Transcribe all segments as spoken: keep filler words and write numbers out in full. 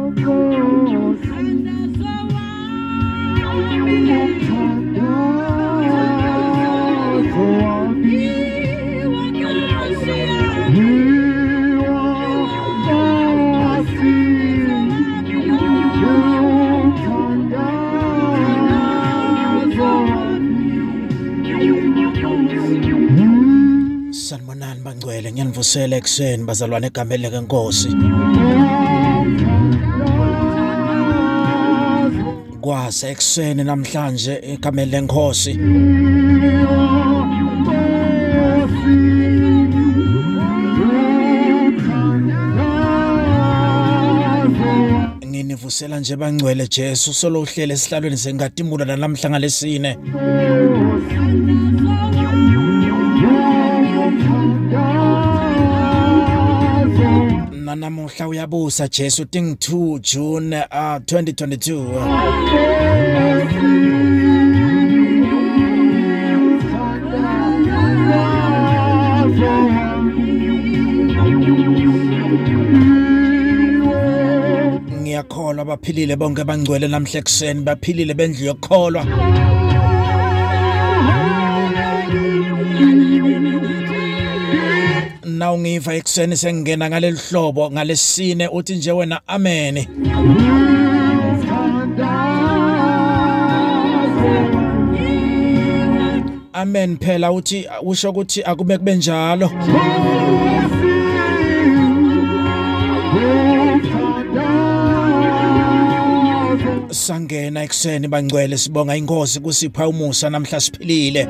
Sanibonani bangcwele ngiyanivusela ekseni bazalwane egameni lenkosi kwase ekseni namhlanje egameni lenkosi nginivusela nje bangcwele Jesu solo uhlele esihlalweni sengatimula namhla ngalesine namuhla uyabusa Jesu ting two June uh, twenty twenty-two ngiyakholwa baphilile bonke bangcwele namhla ekseni baphilile bendlu yokholwa na ungiva ekseni sengena ngaleli hlobo ngalesine uthi nje wena amen amen phela uthi usho ukuthi akube kube njalo sangena ekseni bangcwele sibonga inkosi kusipha umusa namhla siphilile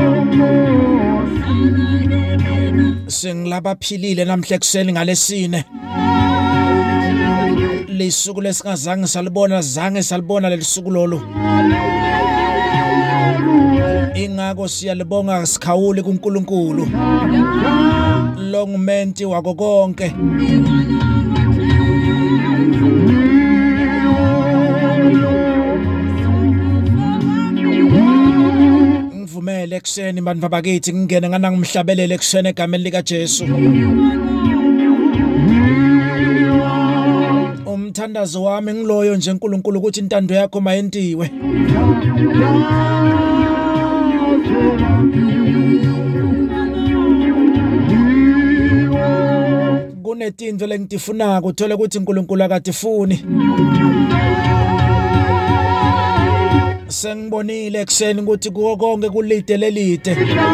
singilaba philile namhla ekseni ngalesine lisuku lesingazange salibona zange salibona lelisuku lolu ingako siyalibonga sikhawule kuNkulunkulu lo ngumenti wako konke ngivumele ekseni bantu bakithi ngingene ngana ngimhlabelele ekseni egameni lika Jesu umthandazo wami ngiloyo nje uNkulunkulu ukuthi intando yakho mayentiwe kunetinto lengifuna ukuthola ukuthi uNkulunkulu akatifuni sengibonile ekseni ukuthi konke kulide lelide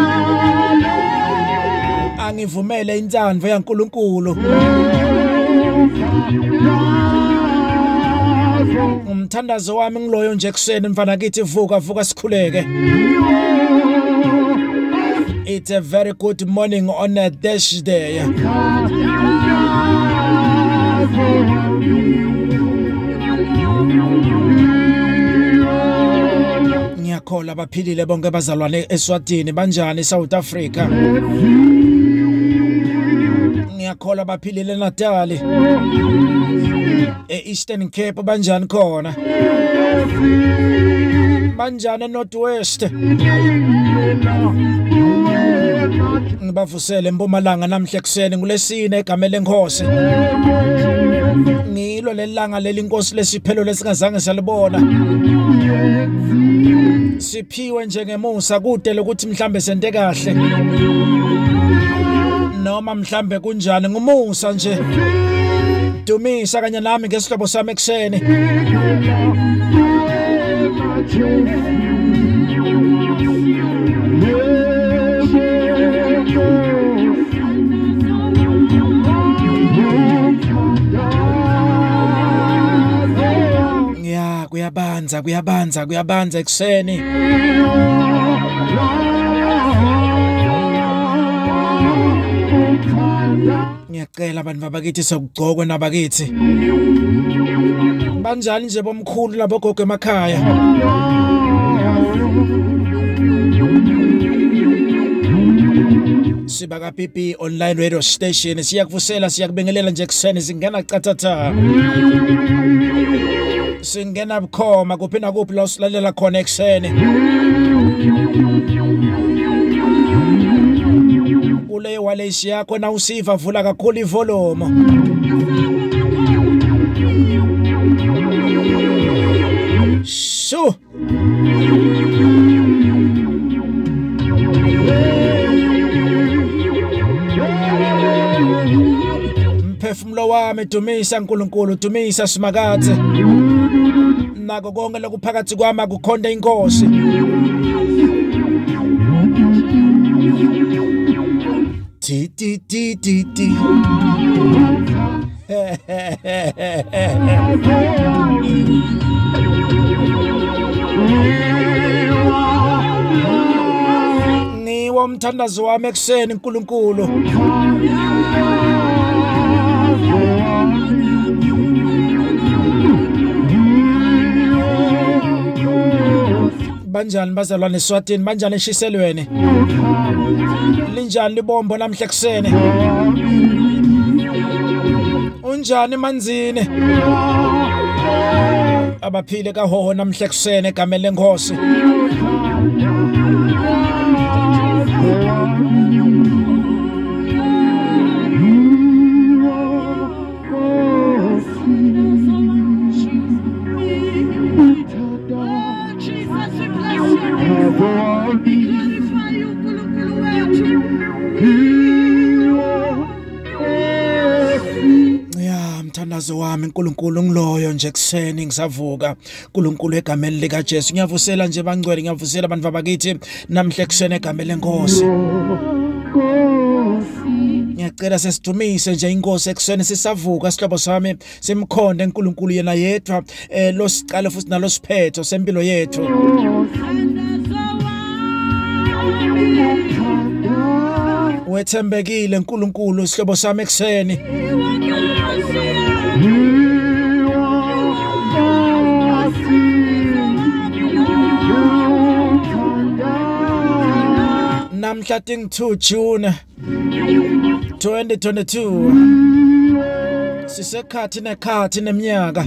angivumele intando yaNkulunkulu umthandazo wami ngiloyo nje ekseni mfana kithi vuka vuka sikhuleke It's a very good morning on a dash day ngiyakholwa baphilile bonke bazalwane eSwatini banjani South Africa ngiyakholwa baphilile Natal eEastern Cape banjani khona banjani North West ngibavusele eMpumalanga namhla ekseni ngulesine egameni lenkosi ngilo lelanga lelinkosi lesiphelo lesingazange salibona siphiwe njengemusa kude lokuthi mhlambe sente kahle noma mhlambe kunjani ngumusa nje dumisa kanye nami ngesihlobo sami ekseni ya kuyabanza kuyabanza kuyabanza ekseni ngiyacela abantu bakithi sokugcokwe nabakithi banjani nje bomkhulu labo gogo emakhaya sibaka P P online radio station siyakuvusela siyakubengelela nje ekseni singena qathatha singena bukhoma kuphi na kuphi la usilalela khona ekseni ule walesi yakho na usiva vula kakhulu ivolume Sho. Mphefumulo wami dumisa uNkulunkulu, dumisa Simakade. Nako konke lokuphakathi kwami akukhonde inkosi. Ti ti ti ti ti. Ngiwo umthandazo wami ekuseni uNkulunkulu. Banjani bazalwane eSwatini, banjani eShiselweni? Linjani libombo namhla ekuseni? Unjani Manzini? Abaphile kahoho namhla ekuseni egameni lenkosi. Mthandazo wami uNkulunkulu ngiloyo nje kuseni ngisavuka uNkulunkulu egameni lika Jesu ngiyavusela nje bangcwele ngiyavusela abantu babakithi namhla kuseni egameni lenkosi ngiyacela sesidumise nje inkosi ekuseni sisavuka sihlobo sami simkhonde uNkulunkulu yena yedwa eh lo sicala futhi nalo siphetho sempilo yethu wethembekile uNkulunkulu sihlobo sami ekuseni namhla two June twenty twenty-two sisekhathi nekhathi neminyaka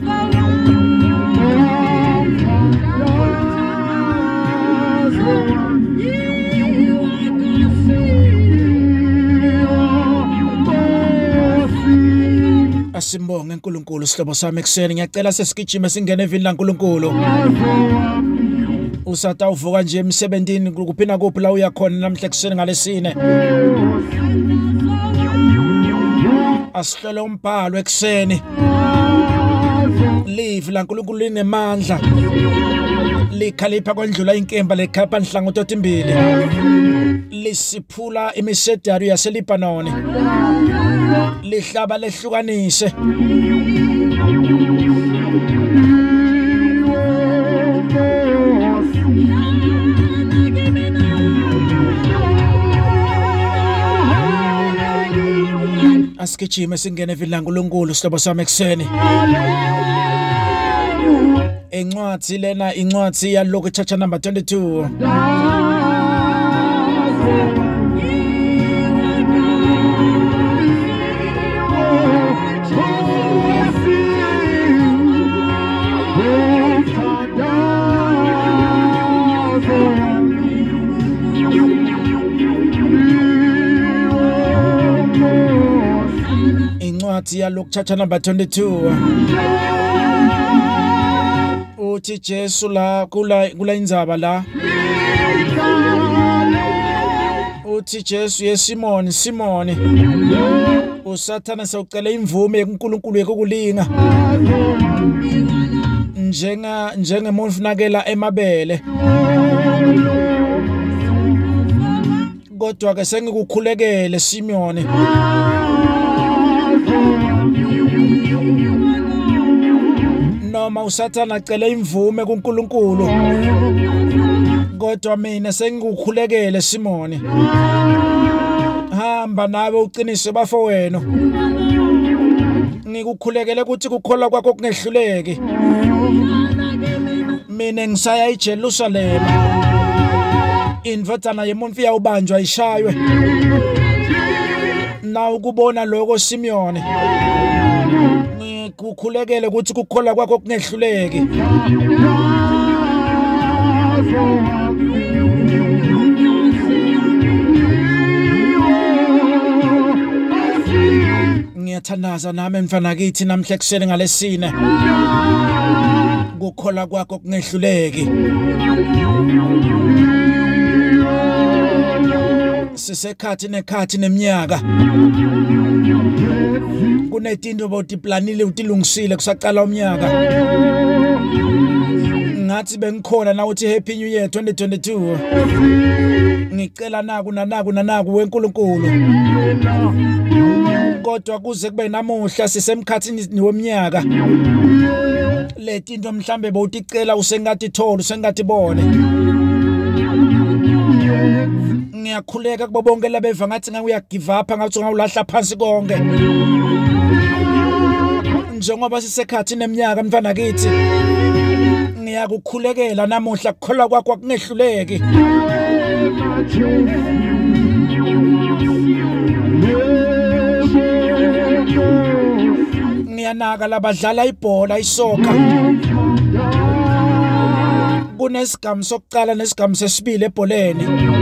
asimbonge uNkulunkulu sihlobo sami ekuseni ngiyacela sesigijima singene evini laNkulunkulu usata uvuka nje emsebenzini kuphina kuphi la uyakhona namhla kuseni ngalesine asihlole umbhalo ekuseni live laNkulunkulu linemandla likhalipha kwendlula inkemba lekhapha nhlangothi otimbili lisiphula imisedari yaseLibanon lihlaba lehlukanise asikijime singene evini laNkulunkulu sihlobo sami ekuseni encwadi lena incwadi yaloko chapter number twenty-two incwadi yaloko chapter number twenty-two uthi Jesu la kula kula indzaba la uthi Jesu yeSimoni Simoni usathana sewucela imvume kuNkulunkulu yokulinga njenga njengemuntu nakela emabele kodwa ke sengikukhulekele Simoni noma usathana acela imvume kuNkulunkulu kodwa mina sengikukhulekele Simoni hamba nawe uqinise bafowenu ngikukhulekele ukuthi kukholwa kwakho kungehluleki mina ngisaya eJerusalem indvodana yemuntu iyawubanjwa ishaywe na ukubona lokho Simeon ngikukhulekele ukuthi kukholwa kwakho kungehluleki ngiyathandaza nami mfana kithi namhla kuseni ngalesine kukhola kwakho kungehluleki sisekhathi nekhathi neminyaka kunetinto obotiplanile utilungisile kusaqala umnyaka ngathi bengikhona na uthi happy new year twenty twenty-two ngicela naku nanaku nanaku weNkulunkulu kodwa kuze kube namuhla sisemkhathini weminyaka letinto mhlambe bowuticela usengathi thola usengathi bone ngiyakhuleka kubo bonke labeva ngathi ngakuya give up ngathi ngawulahla phansi konke njengoba sisekhathini eminyaka mfana kithi ngiyakukhulekela namuhla kukhola kwakho kungehluleki ngiyanaka labadlala ibhola isoka kunesigamu sokuqala nesigamu sesibili ebholeni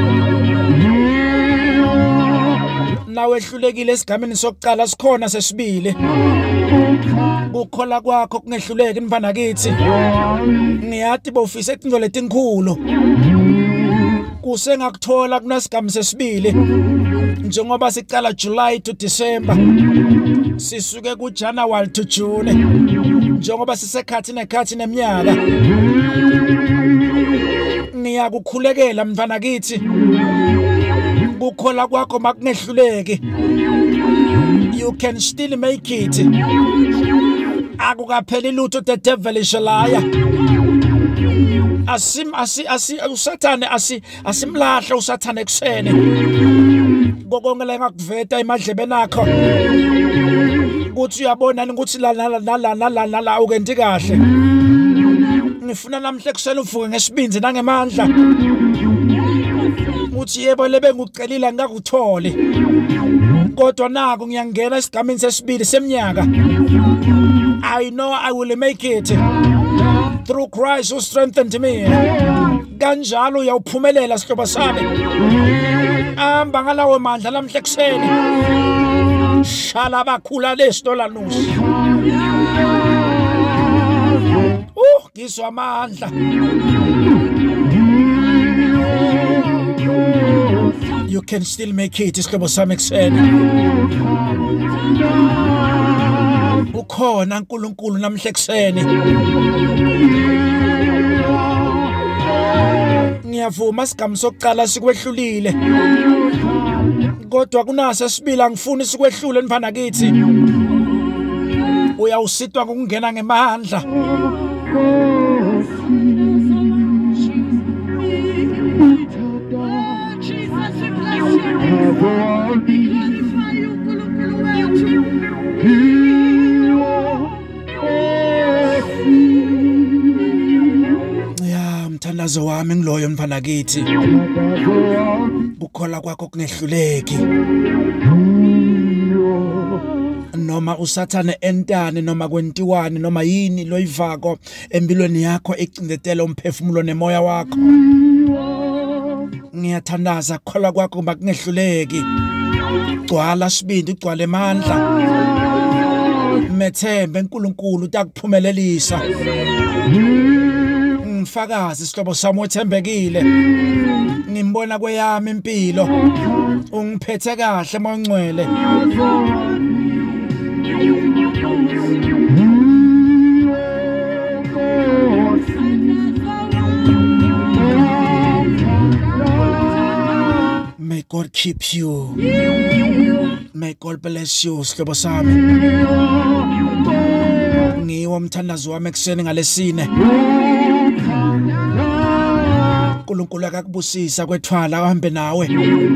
nawehlulekile esigameni sokuqala sikhona sesibili ukukhola kwakho kungehluleki mfana kithi ngiyathi bofisa izinto letinkhulu kusengakuthola kunesigamu sesibili njengoba siqala July to December sisuke ku January to June njengoba sisekhathi nekhathi neminyaka ngiyakukhulekela mfana kithi ukukhola kwakho makungehluleki you can still make it akukapheli lutho the devil is a liar asim asi asi usathane asi asimlahla usathane eksene gokonke la ngakuveta emadlebeni akho ukuthi uyabona ukuthi la la la la la la ukenti kahle ngifuna namhle kusela uvuke ngesibinzi nangemandla uthi yebo lebe ngucelile ngikuthole kodwa nako ngiyangena esigameni sesibili seminyaka I know I will make it through Christ who strengthened me kanjalo uyawuphumelela sihlobo sami amba ngalawo mandla namhle kuseni shala bakhula lesitola nusi uh ngizwa amandla you can still make it sihlobo sami kuseni ukhona uNkulunkulu namhle kuseni ngiyavuma sigamu sokuqala sikwehlulile kodwa kunase sibila ngifuna sikwehlule mfana kithi uyawusitwa ngokungena ngemandla ya mthandazo wami ngiloyo mfana kithi ukukhola kwakho kungehluleki noma usathane entane noma kwentiwani noma yini loyivako empilweni yakho ecindetela umphefumulo nemoya wakho ngiyathandaza ukukhola kwakho makungehluleki gcwala sibindi ugcwale amandla methembe uNkulunkulu utakuphumelelisa ngifakazi sihlobo sami othembekile ngimbona kweyami impilo ungiphethe kahle moyingcwele May God keep you. May God bless you, sihlobo sami. Ngiwo mthandazo wami ekseni ngalesine. uNkulunkulu akakubusisa kwethwala ahambe nawe.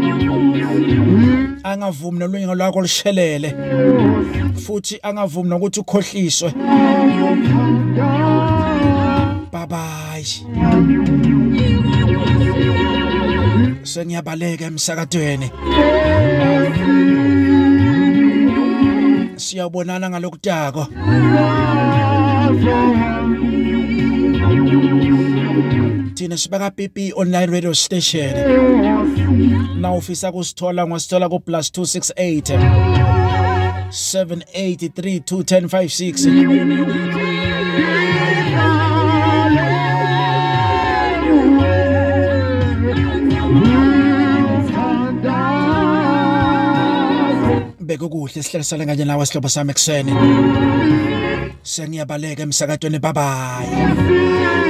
Angavumi nolunye lwakho lishelele. Futhi angavumi nokuthi ukhohliswe. Bye bye. Sengiyabaleka emsakadweni. Siyabonana ngalokutako. Thina sibaka P P online radio station. Na ufisa kusithola ngosithola ku plus two six eight seven eight three two one zero five six. Sibheke kuhle sihlalisane kanye nawe sihlobo sami ekseni. Sengiyabaleka emsakatweni, bye bye.